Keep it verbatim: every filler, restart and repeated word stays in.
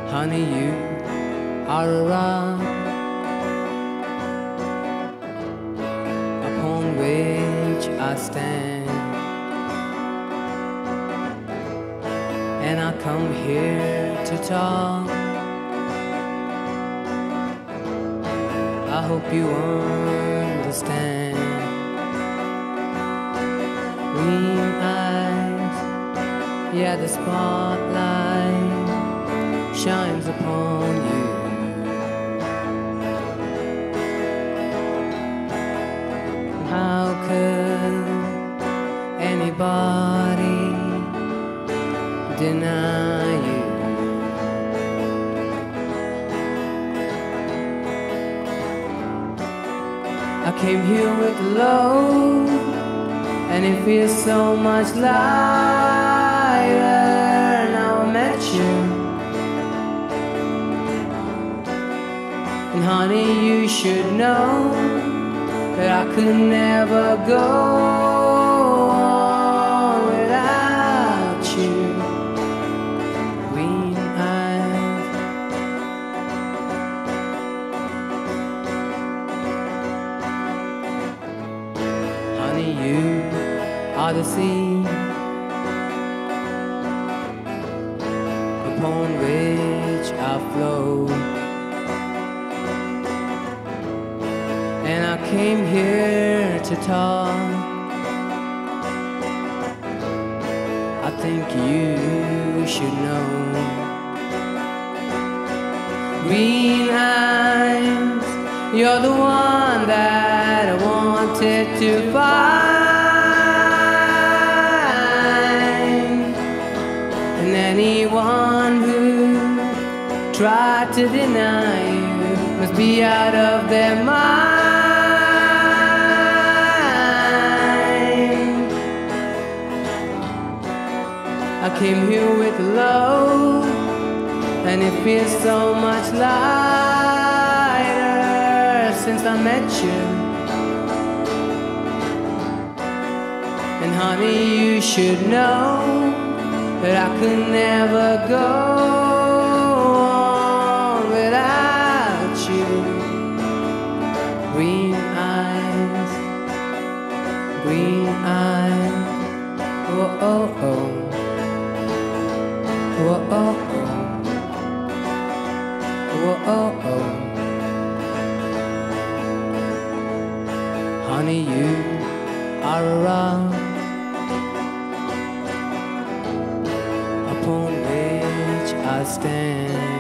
Honey, you are a rock upon which I stand, and I come here to talk. I hope you understand. Green eyes, yeah, the spotlight shines upon you. How could anybody deny you? I came here with love, and it feels so much lighter now I met you. And honey, you should know that I could never go on without you. Green eyes, honey, you are the sea upon which I flow, and I came here to talk. I think you should know. Green eyes, you're the one that I wanted to find, and anyone who tried to deny you must be out of their mind. I came here with love, and it feels so much lighter since I met you. And honey, you should know that I could never go on without you. Green eyes, green eyes, oh oh oh. Whoa, oh, oh. Whoa, oh, oh. Honey, you are a rock upon which I stand,